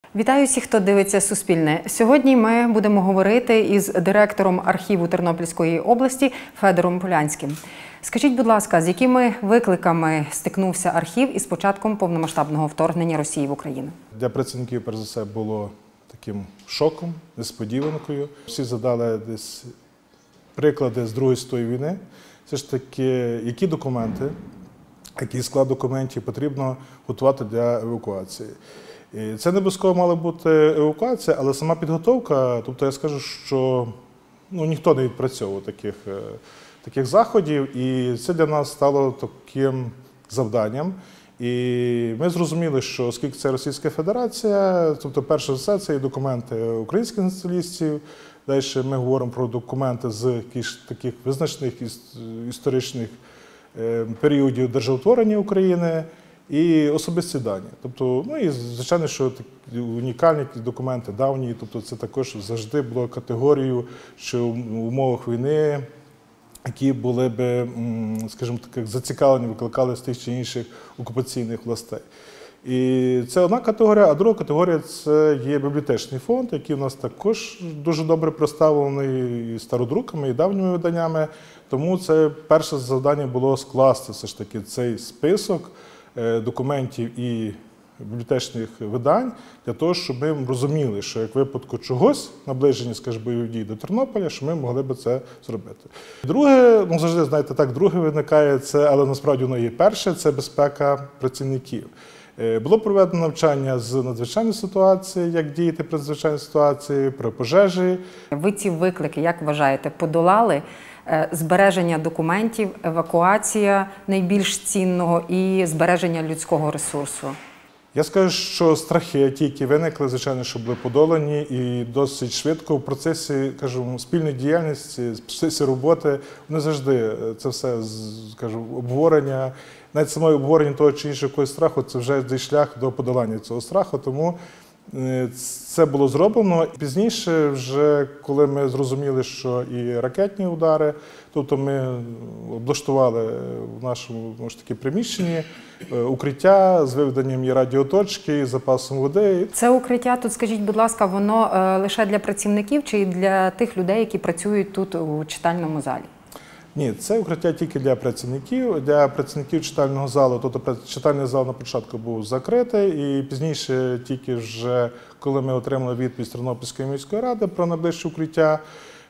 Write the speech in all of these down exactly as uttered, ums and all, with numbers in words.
Вітаю всіх, хто дивиться Суспільне. Сьогодні ми будемо говорити із директором архіву Тернопільської області Федором Полянським. Скажіть, будь ласка, з якими викликами стикнувся архів із початком повномасштабного вторгнення Росії в Україну? Для працівників, перш за все, було таким шоком, несподіванкою. Всі задали десь приклади з Другої світової війни. Це ж таки, які документи, який склад документів потрібно готувати для евакуації. І це не обов'язково мала бути евакуація, але сама підготовка, тобто я скажу, що ну, ніхто не відпрацьовував таких, таких заходів, і це для нас стало таким завданням. І ми зрозуміли, що оскільки це Російська Федерація, тобто перше за все це є документи українських націоналістів, далі ми говоримо про документи з якихось таких визначених історичних періодів державотворення України, і особисті дані. Тобто, ну і звичайно, що такі унікальні документи, давні, тобто це також завжди було категорією, що в умовах війни, які були б, скажімо так, зацікавлені, викликали з тих чи інших окупаційних властей. І це одна категорія, а друга категорія – це є бібліотечний фонд, який у нас також дуже добре представлений і стародруками, і давніми виданнями. Тому це перше завдання було скласти все ж таки цей список документів і бібліотечних видань для того, щоб ми розуміли, що як в випадку чогось, наближення, скажімо, бойових дій до Тернополя, що ми могли б це зробити. Друге, ну завжди, знаєте, так, друге виникає, це, але насправді воно є перше, це безпека працівників. Було проведено навчання з надзвичайної ситуації, як діяти при надзвичайній ситуації, при пожежі. Ви ці виклики, як вважаєте, подолали? Збереження документів, евакуація найбільш цінного і збереження людського ресурсу? Я скажу, що страхи, ті, які виникли, звичайно, що були подолані і досить швидко в процесі, кажу, спільної діяльності, в процесі роботи, вони завжди, це все, скажу, обговорення, навіть саме обговорення того чи іншого якогось страху, це вже йде шлях до подолання цього страху, тому це було зроблено. Пізніше, вже коли ми зрозуміли, що і ракетні удари, тобто ми облаштували в нашому, може таки, приміщенні укриття з виведенням і радіоточки, і запасом води. Це укриття, тут скажіть, будь ласка, воно лише для працівників чи для тих людей, які працюють тут у читальному залі? Ні, це укриття тільки для працівників. Для працівників читального залу, тобто читальний зал на початку був закритий, і пізніше, тільки вже коли ми отримали відповідь Тернопільської міської ради про найближче укриття,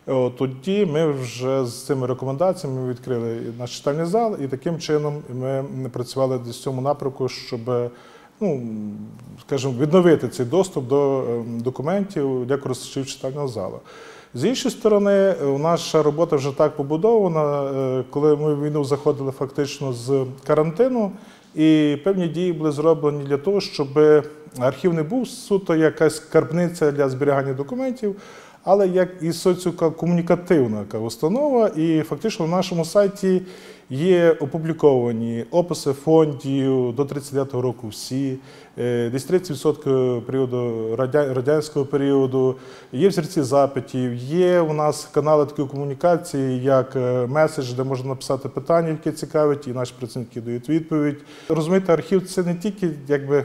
тоді ми вже з цими рекомендаціями відкрили наш читальний зал, і таким чином ми працювали в цьому напрямку, щоб, ну, скажімо, відновити цей доступ до документів для користувачів читального залу. З іншої сторони, наша робота вже так побудована, коли ми в війну заходили фактично з карантину, і певні дії були зроблені для того, щоб архів не був суто якась скарбниця для зберігання документів, але як і соціокомунікативна установа, і фактично на нашому сайті є опубліковані описи фондів до тридцять дев'ятого року всі, десь тридцять відсотків періоду, радянського періоду, є взірці запитів, є у нас канали такої комунікації, як меседж, де можна написати питання, які цікавить, і наші працівники дають відповідь. Розумієте, архів – це не тільки, якби,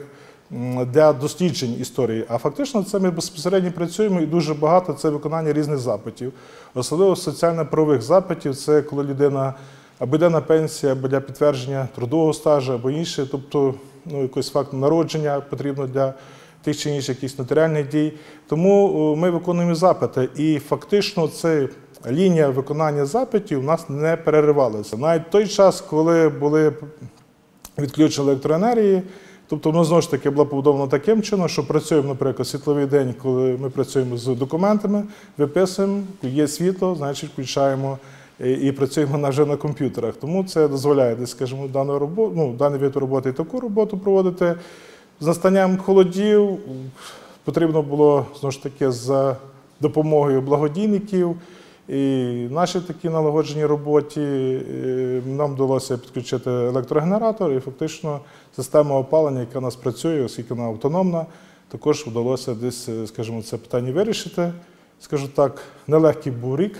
для досліджень історії, а фактично це ми безпосередньо працюємо, і дуже багато це виконання різних запитів. Особливо соціально-правових запитів, це коли людина або йде на пенсію, або для підтвердження трудового стажу, або інше, тобто, ну, якийсь факт народження потрібно для тих чи інших якихось нотаріальних дій. Тому ми виконуємо запити, і фактично це лінія виконання запитів у нас не переривалася. Навіть той час, коли були відключені електроенергії, тобто, воно знову ж таки було побудовано таким чином, що працюємо, наприклад, світловий день, коли ми працюємо з документами, виписуємо, є світло, значить включаємо і працюємо вже на комп'ютерах. Тому це дозволяє, десь, скажімо, дану роботу, ну, даний вид роботи і таку роботу проводити. З настанням холодів потрібно було, знову ж таки, за допомогою благодійників. І в нашій такій налагодженій роботі нам вдалося підключити електрогенератор, і фактично система опалення, яка у нас працює, оскільки вона автономна, також вдалося десь, скажімо, це питання вирішити. Скажу так, нелегкий був рік,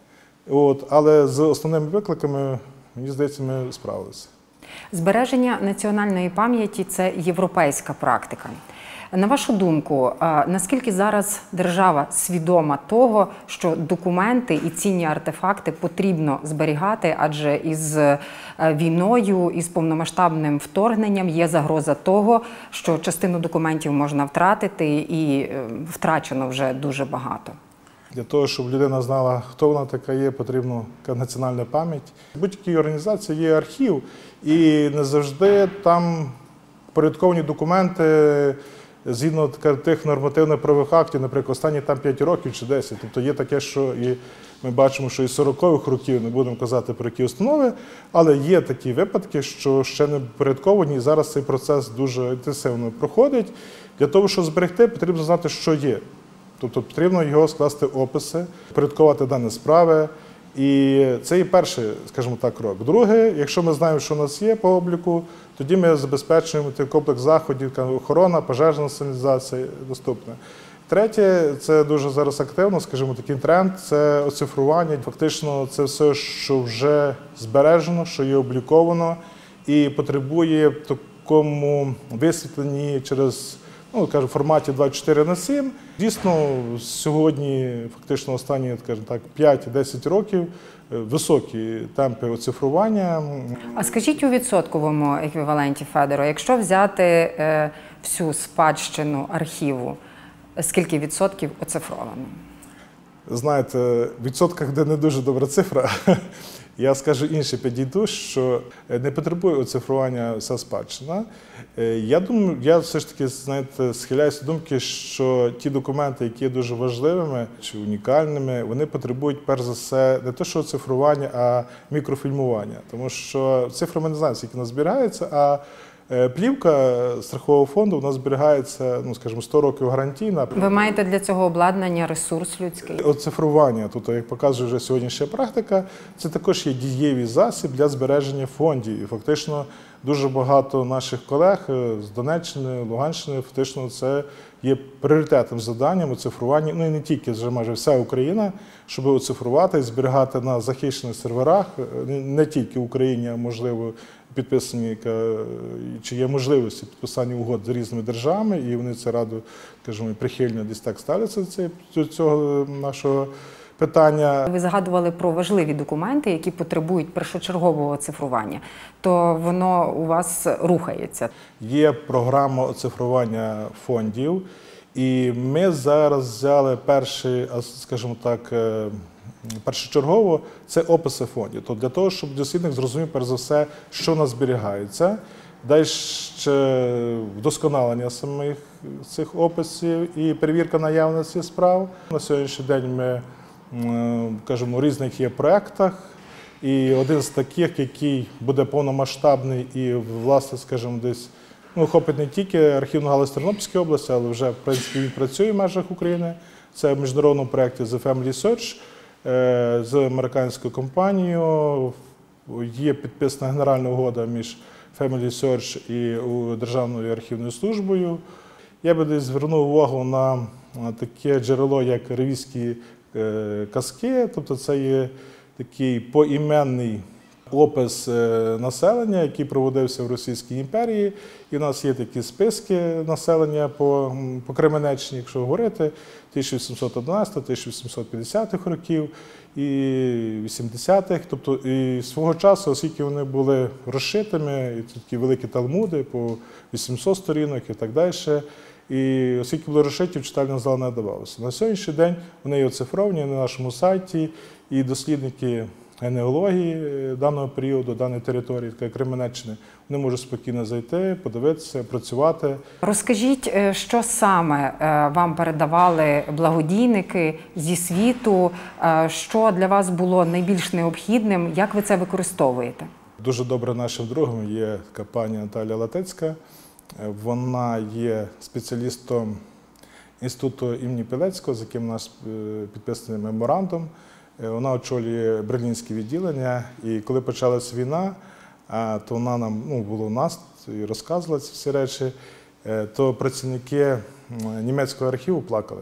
от, але з основними викликами, мені здається, ми справилися. Збереження національної пам'яті – це європейська практика. На вашу думку, наскільки зараз держава свідома того, що документи і цінні артефакти потрібно зберігати, адже із війною, із повномасштабним вторгненням є загроза того, що частину документів можна втратити і втрачено вже дуже багато? Для того, щоб людина знала, хто вона така є, потрібна національна пам'ять. В будь-якій організації є архів, і не завжди там порядковані документи згідно тих нормативно-правових актів, наприклад, останні там п'ять років чи десять. Тобто є таке, що і ми бачимо, що із сорокових років, не будемо казати про які установи, але є такі випадки, що ще не порядковані, і зараз цей процес дуже інтенсивно проходить. Для того, щоб зберегти, потрібно знати, що є. Тобто потрібно його скласти описи, порядкувати дані справи. І це і перший, скажімо так, крок. Друге, якщо ми знаємо, що у нас є по обліку, тоді ми забезпечуємо той комплекс заходів, охорона, пожежна сигналізація, доступне. Третє, це дуже зараз активно, скажімо, такий тренд, це оцифрування. Фактично це все, що вже збережено, що є обліковано і потребує в такому висвітленні через, ну, кажу, в форматі двадцять чотири на сім. Дійсно, сьогодні, фактично, останні, скажімо так, п'ять-десять років високі темпи оцифрування. А скажіть у відсотковому еквіваленті, Федоре, якщо взяти е, всю спадщину архіву, скільки відсотків оцифровано? Знаєте, в відсотках, де не дуже добра цифра, я скажу інше, підійду, що не потребує оцифрування вся спадщина. Я думаю, я все ж таки, знаєте, схиляюся до думки, що ті документи, які є дуже важливими чи унікальними, вони потребують, перш за все, не те, що оцифрування, а мікрофільмування. Тому що цифри ми не знаємо, скільки нас зберігається, а плівка страхового фонду у нас зберігається, ну, скажімо, сто років гарантійна. Ви маєте для цього обладнання, ресурс людський? Оцифрування, тобто, як показує вже сьогоднішня практика, це також є дієвий засіб для збереження фондів. І фактично дуже багато наших колег з Донеччини, Луганщини, фактично це є пріоритетним завданням оцифрування, ну і не тільки, вже майже вся Україна, щоб оцифрувати і зберігати на захищених серверах, не тільки в Україні, а можливо, підписані, чи є можливості підписання угод з різними державами, і вони це радо, скажімо, прихильно десь так ставляться до цього нашого питання. Ви згадували про важливі документи, які потребують першочергового цифрування. То воно у вас рухається? Є програма оцифрування фондів, і ми зараз взяли перший, скажімо так, першочергово це описи фондів. Тобто для того, щоб дослідник зрозумів, перш за все, що у нас зберігається, далі ще вдосконалення самих цих описів і перевірка наявності справ. На сьогоднішній день ми, кажемо, у різних є проєктах, і один з таких, який буде повномасштабний і, власне, скажімо, десь ну, охопить не тільки архівну галузь Тернопільської області, але вже, в принципі, він працює в межах України. Це в міжнародному проєкті The Family Search з американською компанією. Є підписана генеральна угода між Family Search і Державною архівною службою. Я би десь звернув увагу на таке джерело, як ревізські казки, тобто це є такий поіменний опис населення, який проводився в Російській імперії. І в нас є такі списки населення по, по Кременеччині, якщо говорити, тисяча вісімсот одинадцятого - тисяча вісімсот п'ятдесятих років і вісімдесятих. Тобто і свого часу, оскільки вони були розшитими, і такі великі талмуди по вісімсот сторінок і так далі, і оскільки були розшиті, в читальний зал не давалося. На сьогоднішній день вони є оцифровані на нашому сайті, і дослідники генеалогії даного періоду, даної території, така Кременеччини, вони можуть спокійно зайти, подивитися, працювати. Розкажіть, що саме вам передавали благодійники зі світу, що для вас було найбільш необхідним, як ви це використовуєте? Дуже добре нашим другом є така пані Наталія Латецька. Вона є спеціалістом інституту імені Пілецького, з яким у нас підписаний меморандум. Вона очолює берлінське відділення, і коли почалась війна, то вона нам, ну, було у нас і розказувала ці всі речі, то працівники німецького архіву плакали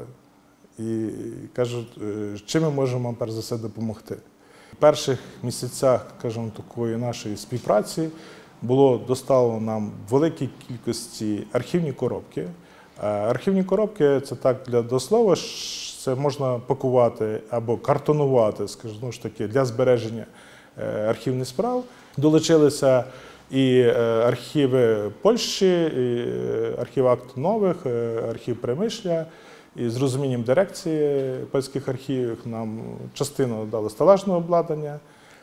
і кажуть, чим ми можемо вам перш за все допомогти. В перших місяцях, кажемо, такої нашої співпраці було доставлено нам в великій кількості архівні коробки, Архівні коробки – це так для дослова, це можна пакувати або картонувати, скажімо ж таки, для збереження архівних справ. Долучилися і архіви Польщі, і архів Акт Нових, архів Примишля. І з розумінням дирекції польських архівів нам частину дали стелажного обладнання.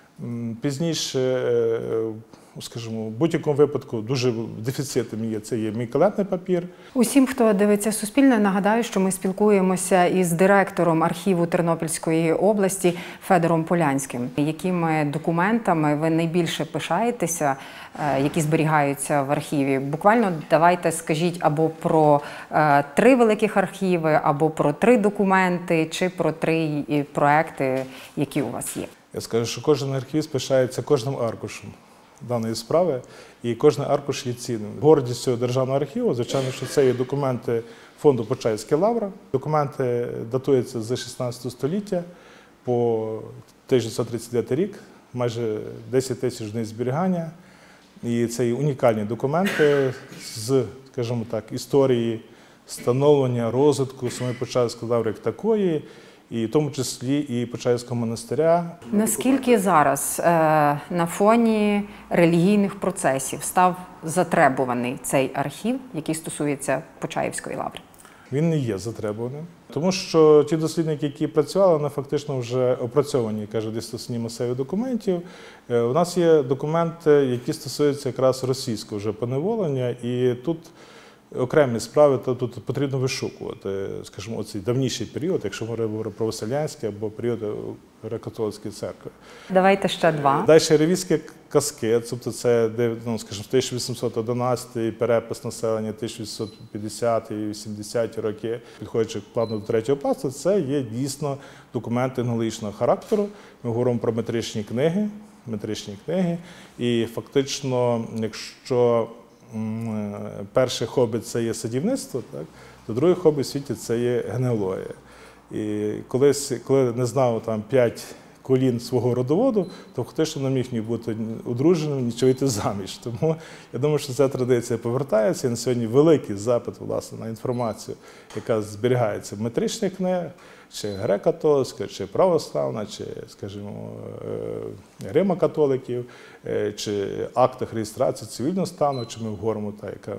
Пізніше, скажімо, в будь-якому випадку дуже дефіцитом є це є мікелетний папір. Усім, хто дивиться Суспільне, нагадаю, що ми спілкуємося із директором архіву Тернопільської області Федором Полянським. Якими документами ви найбільше пишаєтеся, які зберігаються в архіві? Буквально давайте скажіть або про е, три великих архіви, або про три документи, чи про три проекти, які у вас є. Я скажу, що кожен архівіст пишається кожним аркушем даної справи, і кожен аркуш є цінним. Гордість цього державного архіву, звичайно, що це є документи фонду Почаївська лавра. Документи датуються з шістнадцятого століття по тисяча дев'ятсот тридцять дев'ятий рік, майже десять тисяч одиниць зберігання. І це є унікальні документи з, скажімо так, історії становлення, розвитку самої Почаївської лаври як такої, і в тому числі і Почаївського монастиря. Наскільки зараз е, на фоні релігійних процесів став затребуваний цей архів, який стосується Почаївської лаври? Він не є затребуваним, тому що ті дослідники, які працювали, вони фактично вже опрацьовані, кажуть, дистансні масиві документів. У нас є документи, які стосуються якраз російського вже поневолення, і тут окремі справи, то тут потрібно вишукувати, скажімо, оцей давніший період, якщо ми говоримо про Василянський або період Греко-католицької церкви. Давайте ще два. Далі ревізські казки, тобто це, ну, скажімо, тисяча вісімсот одинадцятий, перепис населення тисяча вісімсот п'ятдесяті і вісімдесяті роки, підходячи плавно до третього пласту, це є дійсно документи аналогічного характеру. Ми говоримо про метричні книги, метричні книги, і фактично, якщо перше хобі – це є садівництво, так, то друге хобі в світі – це є генеалогія. І колись, коли не знав там п'ять колін свого родоводу, то фактично не міг ні бути одруженим, нічого йти заміж. Тому я думаю, що ця традиція повертається. І на сьогодні великий запит, власне, на інформацію, яка зберігається в метричних книгах, чи греко-католицька, чи православна, чи, скажімо, римо-католиків, чи актах реєстрації цивільного стану, чи ми говоримо, та, яка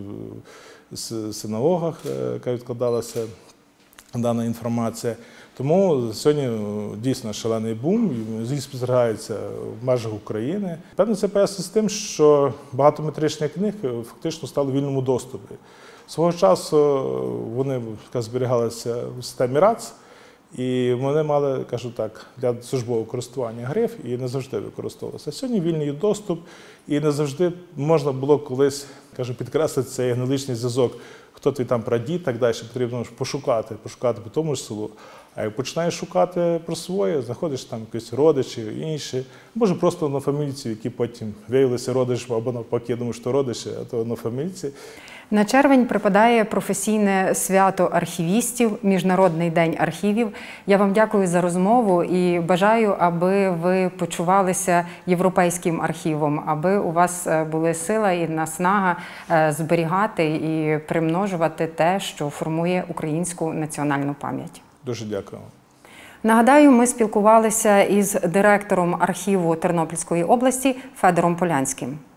в синагогах, яка відкладалася дана інформація. Тому сьогодні дійсно шалений бум, він спостерігається в межах України. Певно, це пов'язано з тим, що багато метричних книг фактично стали в вільному доступі. Свого часу вони зберігалися в системі РАЦ, і вони мали, кажу так, для службового користування гриф і не завжди використовувалися. Сьогодні вільний доступ, і не завжди можна було колись, кажу, підкреслити цей генеалогічний зв'язок, хто твій там прадід, так далі, потрібно пошукати, пошукати по тому ж селу. А як починаєш шукати про своє, знаходиш там якісь родичів, інші, може просто однофамільці, які потім виявилися родичами, або навпаки, я думаю, що родичі, а то однофамільці. На червень припадає професійне свято архівістів, Міжнародний день архівів. Я вам дякую за розмову і бажаю, аби ви почувалися європейським архівом, аби у вас були сила і наснага зберігати і примножувати те, що формує українську національну пам'ять. Дуже дякую. Нагадаю, ми спілкувалися із директором архіву Тернопільської області Федором Полянським.